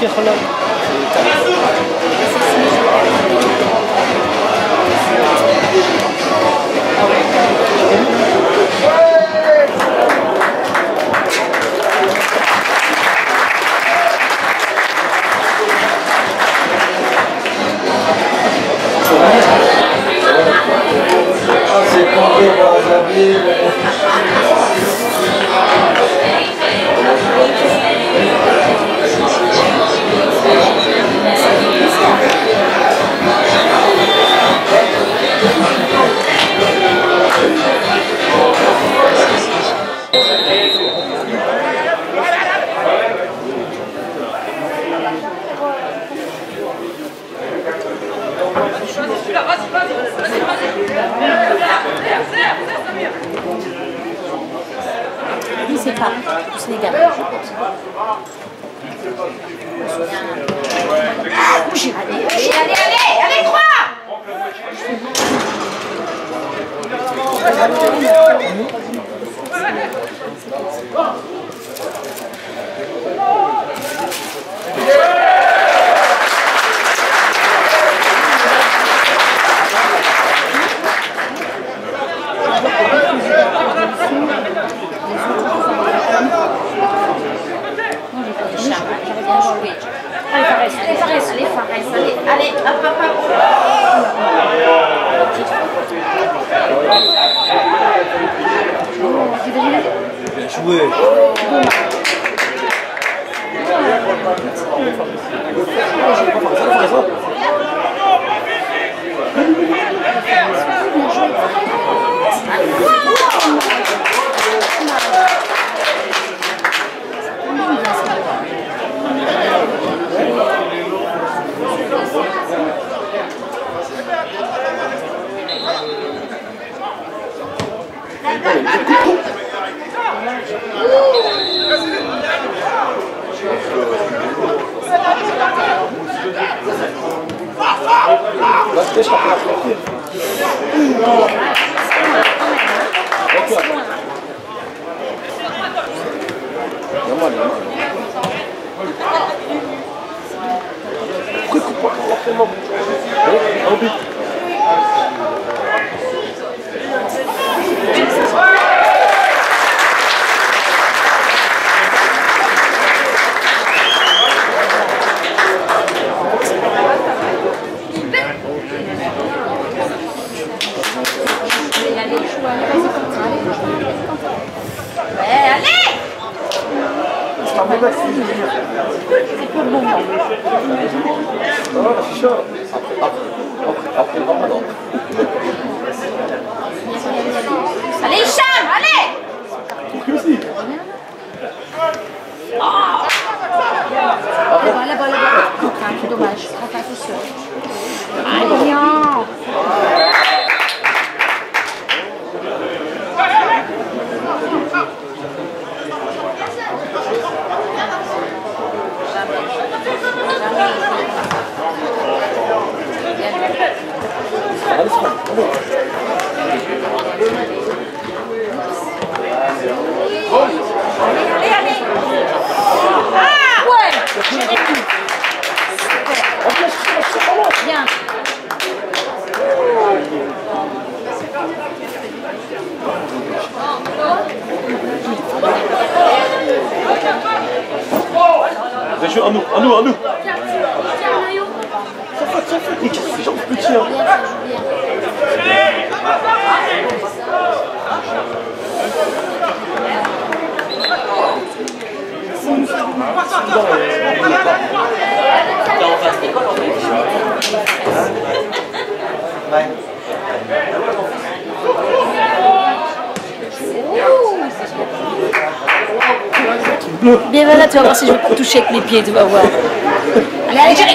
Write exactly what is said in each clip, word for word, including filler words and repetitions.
كيخلى Oui, c'est pas au Sénégal. Bougez. Allez, allez, allez, allez, allez, trois. Allez, Fares, allez, Fares, allez, Fares, allez, allez, hop, hop, hop. Bien joué. Là, je t'ai C'est pas bon. Ah, c'est chaud. Après, après le ramadan. Allez, Hicham, allez. Aussi. Oh. Là-bas, là-bas, là-bas. C'est dommage. Enfin, c'est sûr. Ah, bien. Allez, allez. Ah ouais. Bien. Bien joué, à nous, à nous, à nous. Ça fait, ça fait, les jambes petits. Hein. Bien voilà, tu vas voir si je vais pas toucher avec mes pieds, tu vas voir. Allez, allez, Jérémy.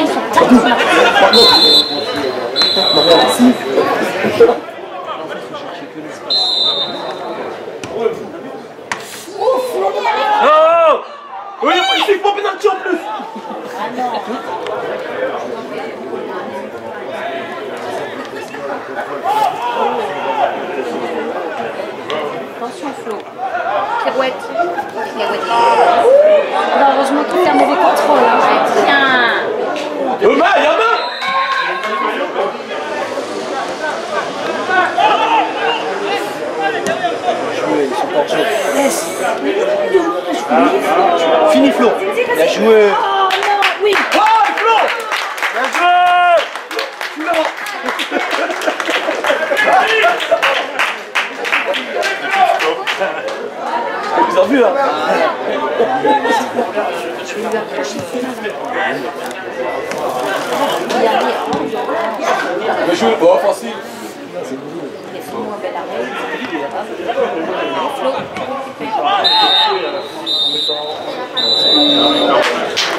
Oh! Oui, il fait pas pénalty en plus! Attention Flo. Pirouette. Pirouette. Heureusement que tu as un mauvais contrôle. Hein. Tiens. Fini Flo. Bien joué. Oh non, oui. Oh Flo. Bien joué. Flo. Vous avez vu hein? Bien joué. Oh facile. Flo.